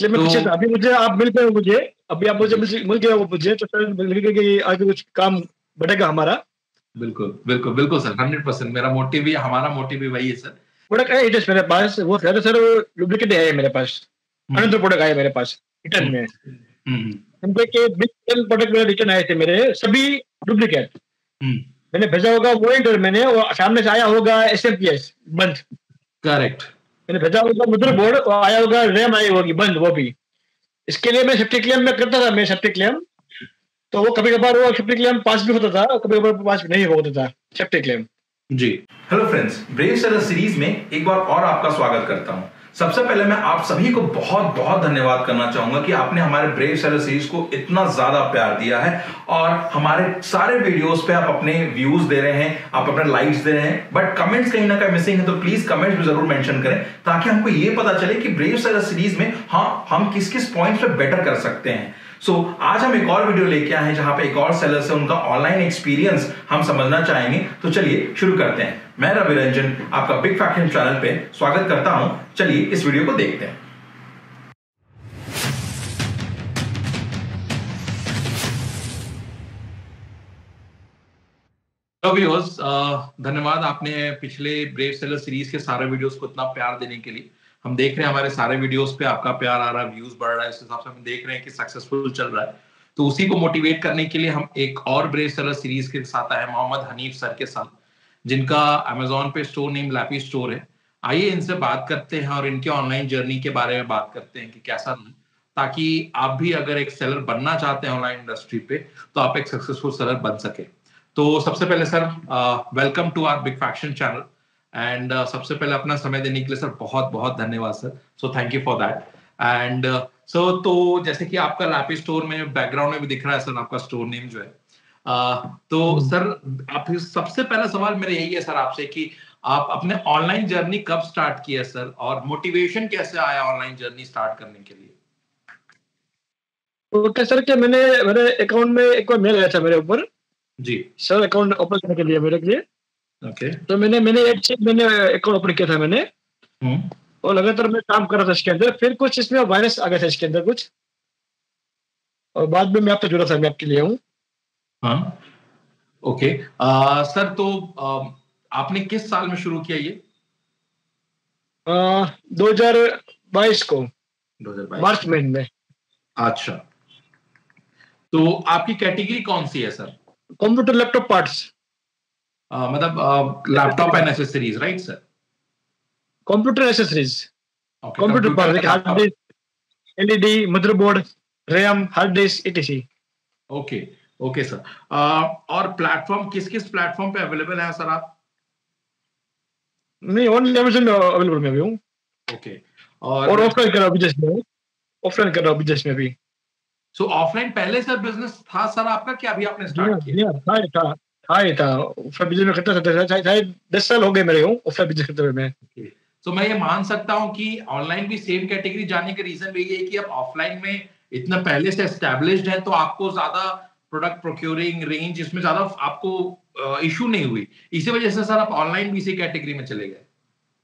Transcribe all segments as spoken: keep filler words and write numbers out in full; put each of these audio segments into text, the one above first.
इसलिए मैं तो पीछे था। अभी मुझे आप मिल गए हो मुझे, अभी आप मुझे मिल मिल गए हो मुझे, तो सर लगे कि आगे कुछ काम बढ़ेगा हमारा। बिल्कुल, बिल्कुल, बिल्कुल सर, हंड्रेड परसेंट मेरा मोटिव भी हमारा मोटिव भी वही है सर। प्रोडक्ट है इधर मेरे पास, वो ज़्यादा सर डुप्लीकेट है मेरे पास, हुँ, अनदर प्रोडक्ट आए मेरे पास हुँ, रिटर्न में। हुँ, हुँ, समझे कि बिग टेन प्रोडक्ट मेरे रिटर्न आए थे मेरे, सभी डुप्लीकेट। हुँ, मैंने भेजा होगा वॉरंट, मैंने वो सामने से आया होगा एसएमपीएस बंद। करेक्ट। मैंने भेजा होगा मदरबोर्ड और आया होगा रैम आई होगी बंद वो भी। इसके लिए मैं सेफ्टी क्लेम में करता था, मैं सेफ्टी क्लेम, तो वो कभी-कभार वो सेफ्टी क्लेम पास भी होता था, कभी-कभार पास नहीं होता था सेफ्टी क्लेम। जी। Hello friends, brave seller series में एक बार और आपका स्वागत करता हूं। सबसे पहले मैं आप सभी को बहुत बहुत धन्यवाद करना चाहूंगा कि आपने हमारे ब्रेव सेलर सीरीज को इतना ज्यादा प्यार दिया है और हमारे सारे वीडियोस पे आप अपने व्यूज दे रहे हैं, आप अपने लाइक्स दे रहे हैं, बट कमेंट्स कहीं ना कहीं मिसिंग है, तो प्लीज कमेंट्स भी जरूर मेंशन करें ताकि हमको ये पता चले कि ब्रेव सेलर सीरीज में हाँ हम किस किस पॉइंट्स पे बेटर कर सकते हैं। सो so, आज हम एक और वीडियो लेके आए हैं जहां पे एक और सेलर से उनका ऑनलाइन एक्सपीरियंस हम समझना चाहेंगे। तो चलिए शुरू करते हैं। मैं रवि रंजन आपका बिग फैक्शन चैनल पे स्वागत करता हूं। चलिए इस वीडियो को देखते हैं। तो व्यूअर्स, धन्यवाद आपने पिछले ब्रेव सेलर सीरीज के सारे वीडियोस को इतना प्यार देने के लिए। हम देख रहे हैं हमारे सारे वीडियोस पे आपका प्यार आ रहा है, व्यूज बढ़ रहा है, इस हिसाब से हम देख रहे हैं कि सक्सेसफुल चल रहा है। तो उसी को मोटिवेट करने के लिए हम एक और ब्रेव सेलर सीरीज के साथ आए, मोहम्मद हनीफ सर के साथ, जिनका अमेजोन पे स्टोर नेम लैपी स्टोर है। आइए इनसे बात करते हैं और इनके ऑनलाइन जर्नी के बारे में बात करते हैं कि कैसा रहा, ताकि आप भी अगर एक सेलर बनना चाहते हैं ऑनलाइन इंडस्ट्री पे तो आप एक सक्सेसफुल सेलर बन सके। तो सबसे पहले sir, welcome to our big faction channel and सबसे पहले अपना समय देने के लिए सर बहुत बहुत धन्यवाद sir. So thank you for that. And so तो जैसे कि आपका लैपी स्टोर में बैकग्राउंड में भी दिख रहा है सर, आपका स्टोर नेम जो है, uh, तो सर आप सबसे पहला सवाल मेरा यही है सर आपसे कि आप अपने ऑनलाइन जर्नी कब स्टार्ट किया सर, और मोटिवेशन कैसे आया ऑनलाइन जर्नी स्टार्ट करने के लिए? ओके सर, क्या मैंने मेरे अकाउंट में एक बार मेल आया था मेरे ऊपर जी सर, अकाउंट ओपन करने के लिए मेरे लिए। ओके। तो मैंने मैंने एक से मैंने अकाउंट ओपन किया था मैंने, हम्म और लगातार मैं काम कर रहा था इसके अंदर। फिर कुछ इसमें वायरस आ गया था इसके अंदर कुछ, और बाद में मैं आपसे जुड़ा था, मैं आपके लिए हूँ। हाँ ओके। आ, सर तो आ, आपने किस साल में शुरू किया ये? दो हजार बाईस को दो हज़ार बाईस मार्च महीने में। अच्छा, तो आपकी कैटेगरी कौन सी है सर? कंप्यूटर लैपटॉप पार्ट्स, मतलब laptop and accessories, right sir? Computer accessories, okay, computer part, computer hard disk, LED, motherboard, RAM, hard disk, etc. Okay okay sir. और प्लेटफॉर्म किस किस प्लेटफॉर्म पे अवेलेबल है सर आप? नहीं, ओनली अमेज़न में available में भी हूँ। ओके। और और ऑफलाइन कर रहा हूँ बिजनेस में, ऑफलाइन कर रहा हूँ बिजनेस में भी। सो ऑफलाइन पहले सर बिजनेस था सर आपका, क्या अभी आपने जी स्टार्ट हाँ, किया? जी हाँ, था ही था, था ही था। ऑफलाइन बिजनेस में करता था, शायद शायद दस साल हो गए मेरे को ऑफलाइन बिजनेस करते हुए मैं। ओके, तो मैं ये मान सकता हूँ कि ऑनलाइन भी सेम कैटेगरी जाने का रीजन भी ये है कि आप ऑफलाइन में इतना पहले से एस्टैब्लिश्ड है, तो आपको ज्यादा प्रोडक्ट प्रोक्योरिंग रेंज इसमें ज्यादा आपको इशू नहीं हुई, इसी वजह से सर आप ऑनलाइन भी इसी कैटेगरी में चले गए।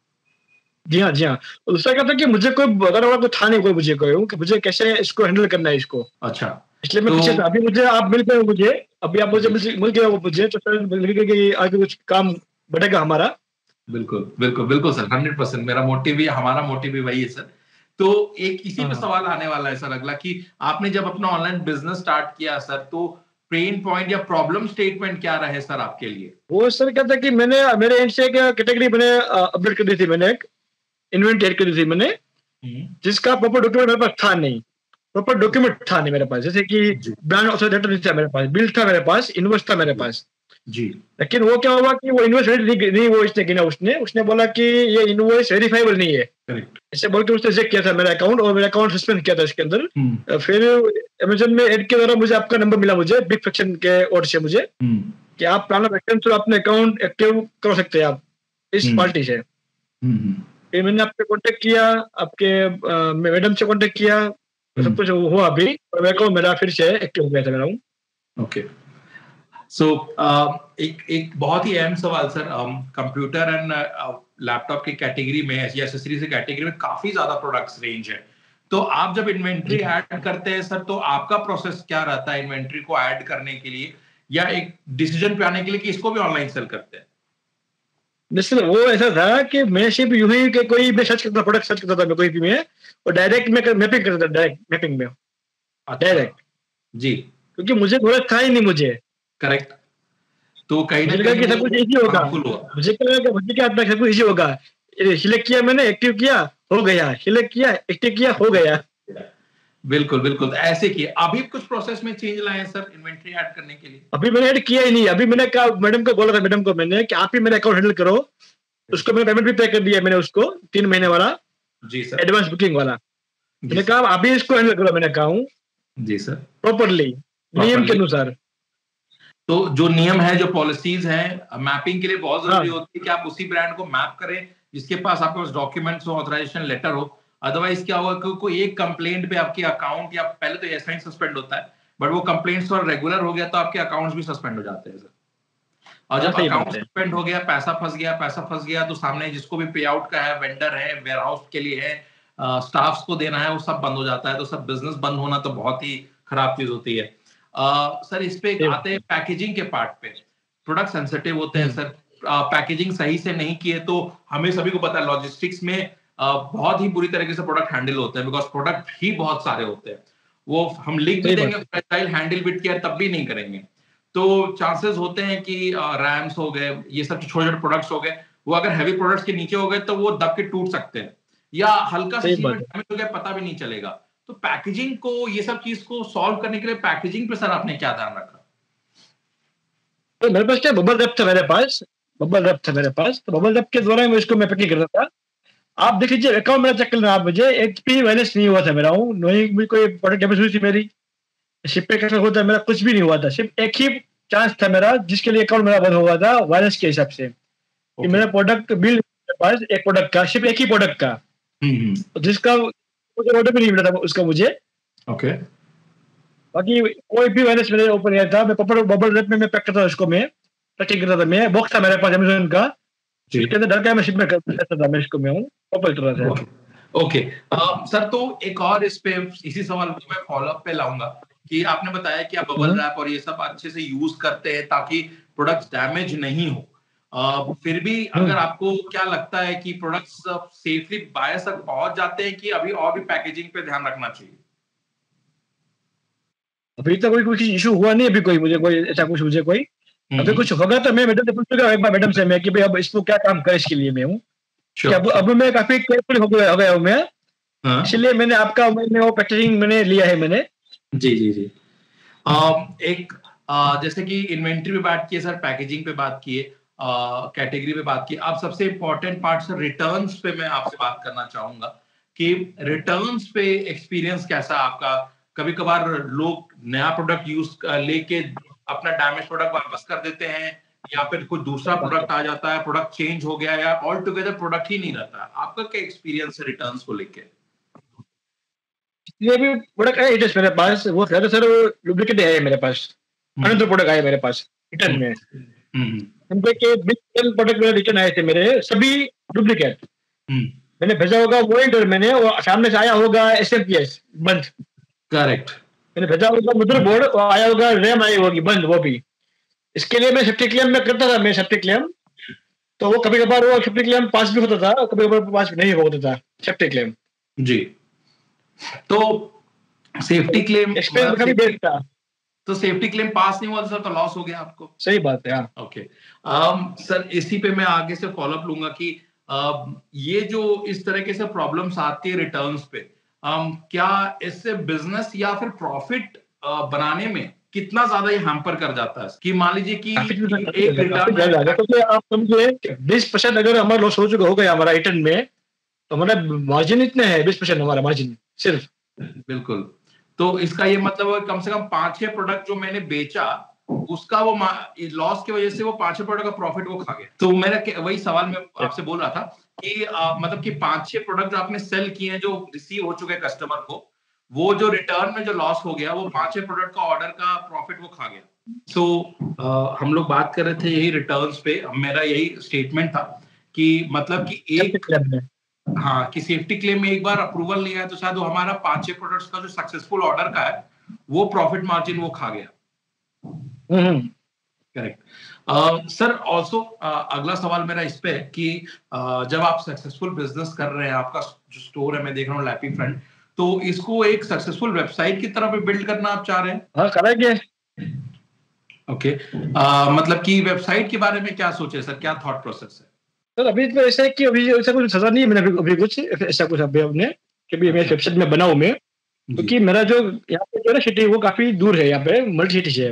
जी हाँ, जी हाँ। और दूसरा क्या था कि मुझे कोई बताने वाला कोई था नहीं, कोई मुझे कोई कि मुझे कैसे इसको हैंडल करना है इसको। अच्छा, इसलिए मैं तो पीछे था। अभी मुझे आप मिल गए हो मुझे, अभी आप मुझे मिल मिल गए हो मुझे, तो सर लगे कि आगे कुछ काम बढ़ेगा हमारा। बिल्कुल बिल्कुल बिल्कुल सर, हंड्रेड परसेंट मेरा मोटिव भी हमारा मोटिव भी वही है सर। तो एक इसी पे हाँ। सवाल आने वाला है सर अगला कि आपने जब अपना ऑनलाइन बिजनेस स्टार्ट किया सर, तो पेन पॉइंट या प्रॉब्लम स्टेटमेंट क्या रहे सर आपके लिए? वो सर क्या था कि मैंने मेरे एंड से एक कैटेगरी मैंने अपडेट कर दी थी, मैंने एक इन्वेंटरी कर दी थी मैंने, जिसका प्रॉपर डॉक्यूमेंट मेरे पास था नहीं, प्रॉपर डॉक्यूमेंट था नहीं मेरे पास। जैसे कि जी। ब्रांड ऑथराइजेशन नहीं था मेरे पास, बिल था मेरे पास, इनवॉइस था मेरे पास। जी। लेकिन वो क्या हुआ कि वो इनवॉइस नहीं, नहीं वो इसने गिना, उसने उसने बोला कि ये इनवॉइस वेरीफाइबल नहीं है, करेक्ट। ऐसे बोल के उसने चेक किया था मेरा अकाउंट, और मेरा अकाउंट सस्पेंड किया था इसके अंदर। हम्म फिर अमेज़न में ऐड के द्वारा मुझे आपका नंबर मिला, मुझे बिग फैक्शन के ओर से मुझे, हम्म कि आप प्लान ऑफ एक्शन थ्रू अपने अकाउंट एक्टिव कर सकते हैं आप इस हम्म पार्टी से। हम्म फिर मैंने आपसे कांटेक्ट किया, आपके मैडम से कांटेक्ट किया, तो सब कुछ हुआ अभी, और मेरे को मेरा फिर से एक्टिव हो गया था मेरा हूँ। ओके। सो एक एक बहुत ही अहम सवाल सर, कंप्यूटर एंड लैपटॉप की कैटेगरी में या एक्सेसरीज की कैटेगरी में काफी ज्यादा प्रोडक्ट्स रेंज है, तो आप जब इन्वेंट्री ऐड करते हैं सर, तो आपका प्रोसेस क्या रहता है इन्वेंट्री को ऐड करने के लिए, या एक डिसीजन पे आने के लिए कि इसको भी ऑनलाइन सेल करते हैं? दरअसल वो ऐसा था कि मैं सिर्फ यूं ही कि कोई भी सर्च करता, प्रोडक्ट सर्च करता था मैं कोई भी में, और डायरेक्ट मैं मैपिंग करता था, डायरेक्ट मैपिंग में डायरेक्ट जी, क्योंकि मुझे प्रोडक्ट था ही नहीं मुझे। करेक्ट। तो कहीं ना मुझे लगा कि सब कुछ इजी होगा, मुझे लगा कि मुझे क्या सब कुछ इजी होगा। सिलेक्ट किया मैंने, एक्टिव किया, हो गया, सिलेक्ट किया, एक्टिव किया, हो गया। बिल्कुल बिल्कुल ऐसे किया। अभी कुछ प्रोसेस में चेंज लाए हैं सर इन्वेंट्री ऐड करने के लिए? अभी मैंने ऐड किया ही नहीं। अभी मैंने कहा, मैडम को बोला था, मैडम को मैंने कि आप ही मेरा अकाउंट हैंडल करो। उसको मैंने पेमेंट भी पे कर दिया मैंने उसको, तीन महीने वाला जी सर, एडवांस बुकिंग वाला। मैंने कहा आप ही इसको हैंडल करो, मैंने कहा जी सर, प्रॉपरली नियम के अनुसार। तो जो नियम है, जो पॉलिसीज हैं मैपिंग के लिए बहुत जरूरी होती है कि आप उसी ब्रांड को मैप करें जिसके पास आपके पास डॉक्यूमेंट्स हो, ऑथराइजेशन लेटर हो। अदरवाइज क्या होगा कि कोई एक कंप्लेंट पे आपके अकाउंट, या पहले तो ऐसा ही सस्पेंड होता है, बट वो कंप्लेंट्स और रेगुलर हो गया तो आपके अकाउंट्स भी सस्पेंड हो जाते हैं सर। और जब अकाउंट सस्पेंड हो गया, पैसा फंस गया, पैसा फंस गया तो सामने जिसको भी पे आउट का है, वेंडर है, वेयर हाउस के लिए है, स्टाफ्स को देना है, वो सब बंद हो जाता है। तो सब बिजनेस बंद होना तो बहुत ही खराब चीज होती है। सर इस पे आते हैं पैकेजिंग के पार्ट पे। प्रोडक्ट सेंसिटिव होते हैं सर, पैकेजिंग सही से नहीं किए तो हमें सभी को पता है लॉजिस्टिक्स में uh, बहुत ही बुरी तरीके से प्रोडक्ट हैंडल होते हैं, बिकॉज प्रोडक्ट ही बहुत सारे होते हैं। वो हम लिख भी देंगे फ्रेजाइल हैंडल विद केयर, तब भी नहीं करेंगे। तो चांसेस होते हैं कि रैम्स uh, हो गए, ये सब छोटे छोटे प्रोडक्ट्स हो गए, वो अगर हैवी प्रोडक्ट्स के नीचे हो गए तो वो दब के टूट सकते हैं, या हल्का सा डैमेज हो गया पता भी नहीं चलेगा। तो पैकेजिंग को, ये सब चीज को सॉल्व करने के लिए पैकेजिंग पे सर आपने क्या ध्यान रखा? तो मेरे पास क्या बबल रैप था, मेरे पास बबल रैप था मेरे पास तो बबल रैप के द्वारा मैं इसको मैं पैकिंग करता था। आप देख लीजिए अकाउंट मेरा चेक करना आप, मुझे एक भी बैलेंस नहीं हुआ था मेरा, हूँ नहीं मुझे कोई प्रोडक्ट डैमेज हुई थी मेरी, शिप पे कैसे होता है मेरा, कुछ भी नहीं हुआ था। सिर्फ एक ही चांस था मेरा जिसके लिए अकाउंट मेरा बंद हुआ था, वायरस के हिसाब से कि मेरा प्रोडक्ट बिल मेरे पास एक प्रोडक्ट का, सिर्फ एक ही प्रोडक्ट का, जिसका मुझे ऑर्डर भी नहीं मिला था उसका मुझे। ओके। बाकी कोई भी वायरस मेरे ऊपर नहीं था। मैं बबल बबल रैप में मैं पैक करता था उसको, मैं पैकिंग करता था। मैं बॉक्स था मेरे पास अमेज़न का, जिसके अंदर डर का मैं शिप में करता था, मैं इसको मैं हूँ प्रॉपर तरह से। ओके सर, तो एक और इस पे इसी सवाल को मैं फॉलो अप पे लाऊंगा कि आपने बताया कि आप बबल रैप और ये सब अच्छे से यूज करते हैं ताकि प्रोडक्ट्स डैमेज नहीं हो। Uh, फिर भी अगर आपको क्या लगता है कि प्रोडक्ट्स सेफली बायर्स तक पहुंच जाते हैं कि अभी और भी पैकेजिंग पे ध्यान रखना चाहिए? अभी तक कोई कुछ इशू हुआ नहीं, अभी कोई मुझे कोई ऐसा कुछ मुझे कोई अभी कुछ होगा तो मैं मैडम से पूछूंगा एक बार, मैडम से मैं कि भाई अब इसको क्या काम करे इसके लिए मैं हूँ। अब अब मैं काफी केयरफुल हो गया हो गया हूँ मैं, इसलिए मैंने आपका मैंने वो पैकेजिंग मैंने लिया है मैंने। जी जी जी। uh, एक uh, जैसे कि इन्वेंट्री पे बात की सर, पैकेजिंग पे बात की, कैटेगरी पे बात की, अब सबसे इंपॉर्टेंट पार्ट सर रिटर्न्स पे मैं आपसे बात करना चाहूंगा कि रिटर्न्स पे एक्सपीरियंस कैसा आपका? कभी कभार लोग नया प्रोडक्ट यूज लेके अपना डैमेज प्रोडक्ट वापस कर देते हैं, या फिर कोई दूसरा प्रोडक्ट आ जाता है, प्रोडक्ट चेंज हो गया, या ऑल टुगेदर प्रोडक्ट ही नहीं रहता। आपका क्या एक्सपीरियंस है रिटर्न्स को लेके? ये भी प्रोडक्ट है इट मेरे पास, वो सर सर वो डुप्लीकेट है मेरे पास, अनदर प्रोडक्ट आया मेरे पास रिटर्न में। समझे कि बीस प्रोडक्ट मेरे रिटर्न आए थे मेरे, सभी डुप्लीकेट। मैंने भेजा होगा वॉरंट और मैंने वो सामने से आया होगा एसएमपीएस बंद। करेक्ट। मैंने भेजा होगा मदरबोर्ड और आया होगा रैम आई होगी बंद, वो भी। इसके लिए मैं सेफ्टी क्लेम में करता था, मैं सेफ्टी क्लेम तो वो कभी कभार वो सेफ्टी क्लेम पास भी होता था, कभी कभार पास नहीं होता था सेफ्टी क्लेम। जी। तो सेफ्टी क्लेम एक्सपीरियंस कभी देख था, तो सेफ्टी क्लेम पास नहीं हुआ सर तो लॉस हो गया आपको। सही बात है। ओके सर, इसी पे मैं आगे से फॉलो अप लूंगा कि uh, ये जो इस तरह से प्रॉब्लम्स आती है रिटर्न्स पे, um, क्या इससे बिजनेस या फिर प्रॉफिट uh, बनाने में कितना ज्यादा ये हैम्पर कर जाता है? कि मान लीजिए कि एक रिटर्न तो आप समझे बीस परसेंट अगर हमारा लॉस हो चुका हो गया हमारा रिटर्न में, तो हमारा मार्जिन इतने है, बीस परसेंट हमारा मार्जिन सिर्फ। बिल्कुल। तो इसका ये मतलब कम से कम पांच छह प्रोडक्ट जो मैंने बेचा उसका वो लॉस की वजह से वो पांच छह प्रोडक्ट का प्रॉफिट वो खा गया। तो मेरा वही सवाल मैं आपसे बोल रहा था कि आ, मतलब कि पांच छह प्रोडक्ट जो आपने सेल किए हैं, जो रिसीव हो चुके कस्टमर को, वो जो रिटर्न में जो लॉस हो गया वो पांच छह प्रोडक्ट का ऑर्डर का प्रॉफिट वो खा गया। तो so, हम लोग बात कर रहे थे यही रिटर्न्स पे। मेरा यही स्टेटमेंट था कि मतलब कि एक हाँ कि सेफ्टी क्लेम में एक बार अप्रूवल नहीं आया तो शायद वो हमारा पांच छह प्रोडक्ट्स का जो सक्सेसफुल ऑर्डर का है वो प्रॉफिट मार्जिन वो खा गया। Correct sir. ऑल्सो अगला सवाल मेरा इस पे है कि uh, जब आप सक्सेसफुल बिजनेस कर रहे हैं, आपका जो स्टोर है मैं देख रहा हूँ लैपी फ्रंट, तो इसको एक सक्सेसफुल वेबसाइट की तरह पे बिल्ड करना आप चाह रहे हैं? हाँ करेंगे। Okay okay. मतलब कि वेबसाइट के बारे में क्या सोचे सर, क्या थॉट प्रोसेस है? सर अभी तो ऐसा है कि अभी ऐसा कुछ सजा नहीं है मैंने अभी, अभी कुछ ऐसा कुछ अभी हमने कि अभी मैं वेबसाइट में बनाऊं मैं, क्योंकि मेरा जो यहाँ पे जो है सिटी वो काफी दूर है, यहाँ पे मल्टी सिटी से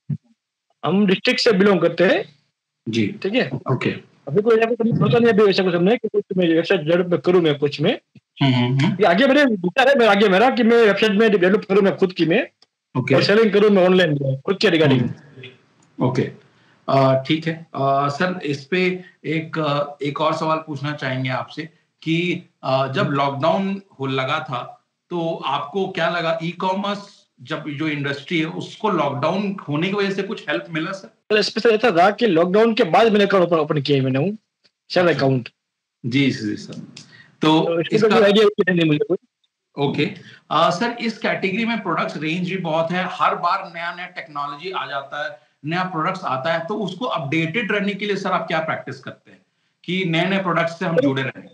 हम डिस्ट्रिक्ट से बिलोंग करते हैं जी। ठीक है ओके। अभी कोई यहाँ पे सोचा नहीं अभी ऐसा कुछ हमने कि कुछ मैं वेबसाइट डेवलप करूँ मैं कुछ में आगे मेरे विचार है मेरा आगे मेरा कि मैं वेबसाइट में डेवलप करूँ मैं खुद की मैं और सेलिंग करूँ मैं ऑनलाइन खुद के रिगार्डिंग। ओके ठीक है सर। इस पे एक एक और सवाल पूछना चाहेंगे आपसे कि जब लॉकडाउन हो लगा था तो आपको क्या लगा, ई कॉमर्स जब जो इंडस्ट्री है उसको लॉकडाउन होने की वजह से कुछ हेल्प मिला सर? सर स्पेशल ऐसा था कि लॉकडाउन के बाद मैंने अकाउंट ओपन किया मैंने हूँ सेल अकाउंट। जी जी सर। तो, तो इसका आइडिया नहीं मुझे कुछ। ओके सर, इस कैटेगरी में प्रोडक्ट्स रेंज भी बहुत है, हर बार नया नया टेक्नोलॉजी आ जाता है, नया प्रोडक्ट्स आता है, तो उसको अपडेटेड रहने के लिए सर आप क्या प्रैक्टिस करते हैं कि नए नए प्रोडक्ट्स से हम जुड़े रहें?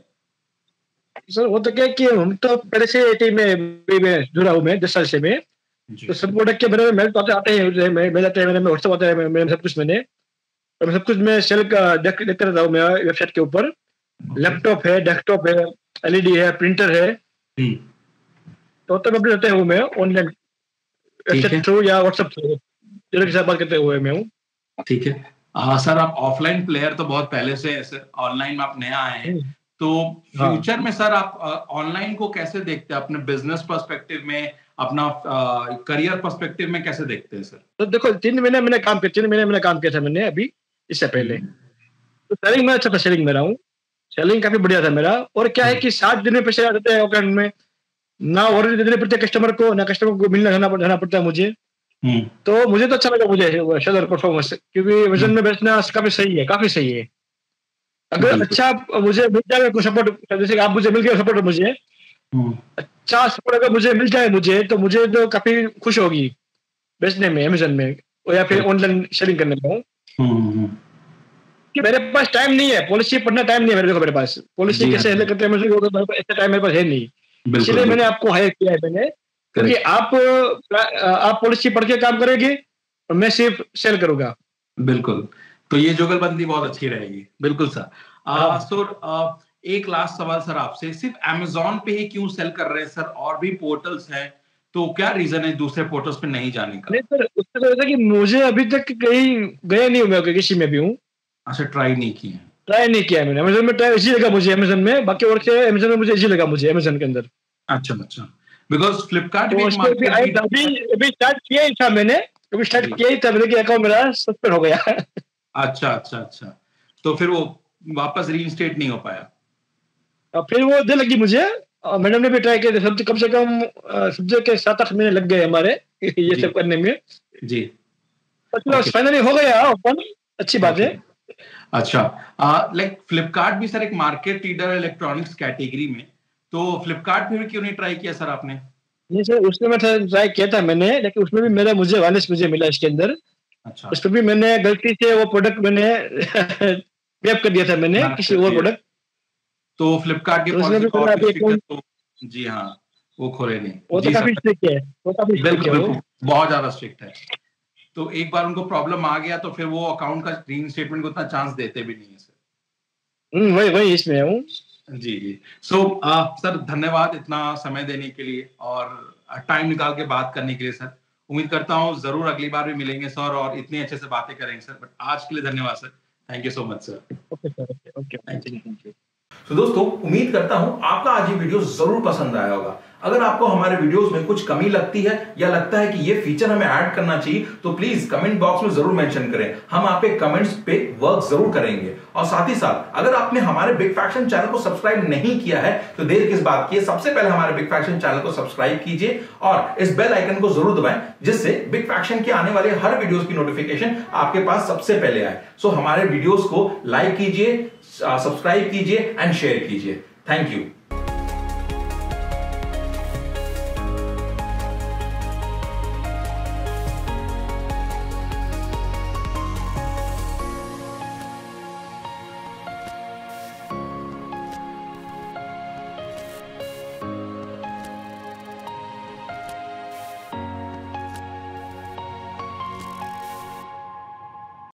सर वो तो क्या कि हम तो पहले से टीम में में जुड़ा हूँ मैं दस साल से मैं, तो सब प्रोडक्ट के मेरे मेल तो आते आते हैं मैं मेल आते हैं मेरे में व्हाट्सएप आता है मैं सब कुछ मैंने तो मैं सब कुछ मैं सेल का देख देखते रहता हूँ मैं वेबसाइट के ऊपर। लैपटॉप है, डेस्कटॉप है, एलईडी है, प्रिंटर है, तो तब अपडेट रहते हूँ मैं ऑनलाइन वेबसाइट थ्रू या व्हाट्सएप थ्रू के साथ बात करते हुए मैं हूँ। ठीक है आ, सर आप ऑफलाइन प्लेयर तो बहुत पहले से है सर, ऑनलाइन में आप नया आए हैं, तो फ्यूचर में सर आप ऑनलाइन को कैसे देखते हैं, अपने बिजनेस पर्सपेक्टिव में, अपना करियर पर्सपेक्टिव में कैसे देखते हैं सर? तो देखो तीन महीने मैंने काम किया तीन महीने मैंने काम किया था मैंने अभी इससे पहले, तो सेलिंग में अच्छा था, सेलिंग में रहा हूँ, सेलिंग काफी बढ़िया था मेरा। और क्या है कि सात दिन में पैसे आ जाते हैं अकाउंट में, ना ऑर्डर देने पड़ते कस्टमर को, ना कस्टमर को मिलना जाना पड़ता है मुझे, तो मुझे तो अच्छा लगा मुझे शेयर परफॉर्मेंस, क्योंकि वजन में बेचना काफी सही है, काफी सही है। अगर अच्छा मुझे मिल जाए कोई सपोर्ट, जैसे आप मुझे मिल गया सपोर्ट, मुझे अच्छा सपोर्ट अगर मुझे मिल जाए मुझे तो मुझे तो काफी खुश होगी बेचने में अमेज़न में या फिर ऑनलाइन सेलिंग करने में। कि मेरे पास टाइम नहीं है, पॉलिसी पढ़ना टाइम नहीं है मेरे को, मेरे पास पॉलिसी कैसे हैंडल करते हैं मुझे ऐसा टाइम मेरे पास है नहीं, इसलिए मैंने आपको हायर किया है मैंने, क्योंकि आप आप पॉलिसी पढ़ के काम करेंगे और मैं सिर्फ सेल करूंगा। बिल्कुल, तो ये जुगलबंदी बहुत अच्छी रहेगी। बिल्कुल सर। सर एक लास्ट सवाल सर आपसे, सिर्फ अमेज़न पे ही क्यों सेल कर रहे हैं सर? और भी पोर्टल्स हैं, तो क्या रीजन है दूसरे पोर्टल्स पे नहीं जाने का? नहीं सर, उससे तो ऐसा कि मुझे अभी तक कहीं गया नहीं हूँ मैं, किसी में भी हूँ। अच्छा, ट्राई नहीं किया? ट्राई नहीं किया मैंने अमेज़न में, ट्राई इजी लगा मुझे अमेज़न में, बाकी और क्या अमेज़न में मुझे इजी लगा मुझे अमेज़न के अंदर। अच्छा अच्छा, बिकॉज़ फ्लिपकार्ट भी अभी अभी स्टार्ट किया ही था मैंने, अभी स्टार्ट किया ही था मैंने कि अकाउंट मेरा सस्पेंड हो गया। अच्छा अच्छा अच्छा, तो फिर वो वापस रीइंस्टेट नहीं हो पाया? फिर वो दे लगी मुझे, मैडम ने भी ट्राई किया, सब कम से कम सब्जेक्ट के सात आठ महीने लग गए हमारे ये सब करने में जी। फाइनली हो गया ओपन, अच्छी बात है। अच्छा, लाइक फ्लिपकार्ट भी सर एक मार्केट लीडर है इलेक्ट्रॉनिक्स कैटेगरी में, तो फ्लिपकार्ट पे भी क्यों नहीं ट्राई किया सर आपने? नहीं सर, उसमें मैं ट्राई किया था मैंने, लेकिन उसमें भी मेरा मुझे वायरलेस मुझे मिला इसके अंदर। अच्छा, उसमें भी मैंने गलती से वो प्रोडक्ट मैंने वेब कर दिया था मैंने किसी और प्रोडक्ट, तो फ्लिपकार्ट के पॉलिसी तो जी हाँ वो खोले नहीं, वो तो काफी स्ट्रिक्ट है, वो काफी स्ट्रिक्ट है, बहुत ज्यादा स्ट्रिक्ट है। तो एक बार उनको प्रॉब्लम आ गया तो फिर वो अकाउंट का रीइंस्टेटमेंट को उतना चांस देते भी नहीं है सर। हम्म वही वही इसमें हूँ जी जी। सो सर धन्यवाद इतना समय देने के लिए और टाइम निकाल के बात करने के लिए सर। उम्मीद करता हूँ जरूर अगली बार भी मिलेंगे सर और इतने अच्छे से बातें करेंगे सर, बट आज के लिए धन्यवाद sir, thank you so much sir. Okay sir, okay thank you. तो दोस्तों उम्मीद करता हूं आपका आज ये वीडियो जरूर पसंद आया होगा। अगर आपको हमारे वीडियोस में कुछ कमी लगती है या लगता है कि ये फीचर हमें ऐड करना चाहिए तो प्लीज कमेंट बॉक्स में जरूर मेंशन करें, हम आप पे कमेंट्स पे वर्क जरूर करेंगे। और साथ ही साथ अगर आपने हमारे बिग फैक्शन चैनल को सब्सक्राइब नहीं किया है तो देर किस बात की है, सबसे पहले हमारे बिग फैक्शन चैनल को सब्सक्राइब कीजिए और इस बेल आइकन को जरूर दबाएं, जिससे बिग फैक्शन के आने वाले हर वीडियोस की नोटिफिकेशन आपके पास सबसे पहले आए। सो हमारे वीडियोस को लाइक कीजिए, सब्सक्राइब कीजिए एंड शेयर कीजिए। Thank you.